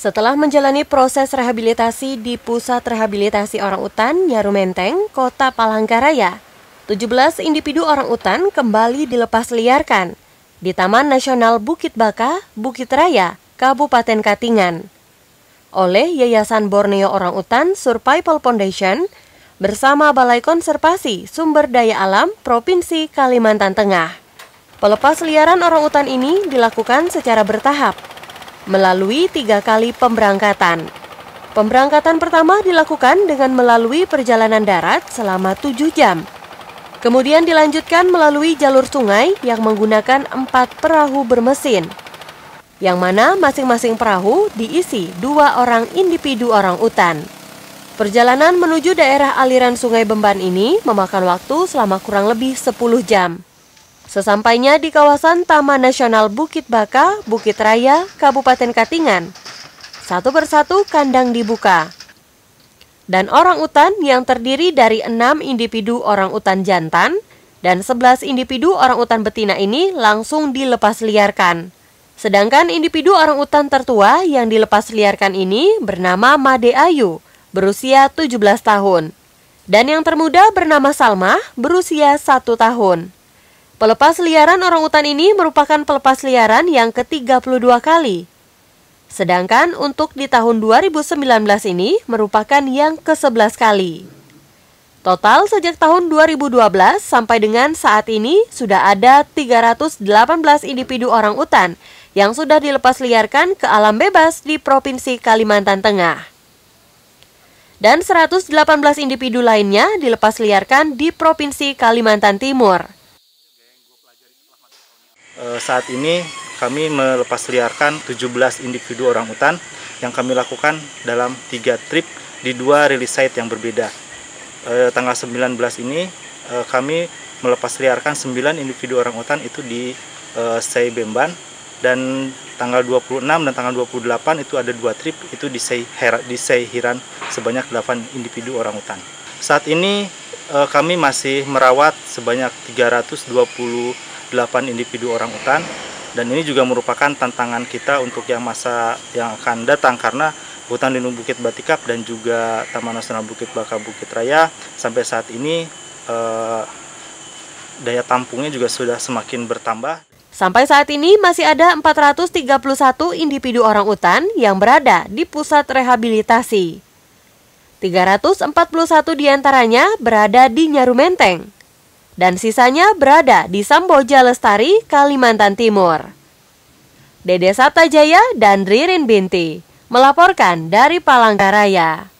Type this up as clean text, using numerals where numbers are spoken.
Setelah menjalani proses rehabilitasi di Pusat Rehabilitasi Orangutan Nyarumenteng, Kota Palangkaraya, 17 individu orangutan kembali dilepas liarkan di Taman Nasional Bukit Baka, Bukit Raya, Kabupaten Katingan, oleh Yayasan Borneo Orangutan Survival Foundation bersama Balai Konservasi Sumber Daya Alam Provinsi Kalimantan Tengah. Pelepas liaran orangutan ini dilakukan secara bertahap melalui 3 kali pemberangkatan. Pemberangkatan pertama dilakukan dengan melalui perjalanan darat selama 7 jam. Kemudian dilanjutkan melalui jalur sungai yang menggunakan 4 perahu bermesin, yang mana masing-masing perahu diisi 2 orang individu orangutan. Perjalanan menuju daerah aliran Sungai Bemban ini memakan waktu selama kurang lebih 10 jam. Sesampainya di kawasan Taman Nasional Bukit Baka, Bukit Raya, Kabupaten Katingan, satu persatu kandang dibuka. Dan orangutan yang terdiri dari 6 individu orangutan jantan dan 11 individu orangutan betina ini langsung dilepas liarkan. Sedangkan individu orangutan tertua yang dilepas liarkan ini bernama Made Ayu, berusia 17 tahun. Dan yang termuda bernama Salma, berusia 1 tahun. Pelepas liaran orangutan ini merupakan pelepas liaran yang ke-32 kali. Sedangkan untuk di tahun 2019 ini merupakan yang ke-11 kali. Total sejak tahun 2012 sampai dengan saat ini sudah ada 318 individu orangutan yang sudah dilepas liarkan ke alam bebas di Provinsi Kalimantan Tengah. Dan 118 individu lainnya dilepas liarkan di Provinsi Kalimantan Timur. Saat ini kami melepas liarkan 17 individu orangutan yang kami lakukan dalam 3 trip di 2 release site yang berbeda. Tanggal 19 ini kami melepas liarkan 9 individu orangutan itu di Sei Bemban, dan tanggal 26 dan tanggal 28 itu ada 2 trip itu di Sei Hiran sebanyak 8 individu orangutan. Saat ini kami masih merawat sebanyak 328 individu orangutan, dan ini juga merupakan tantangan kita untuk yang masa yang akan datang karena Hutan Lindung Bukit Batikap dan juga Taman Nasional Bukit Baka Bukit Raya sampai saat ini daya tampungnya juga sudah semakin bertambah. Sampai saat ini masih ada 431 individu orangutan yang berada di pusat rehabilitasi. 341 diantaranya berada di Nyarumenteng, dan sisanya berada di Samboja Lestari, Kalimantan Timur. Dede Saptajaya dan Ririn Binti melaporkan dari Palangkaraya.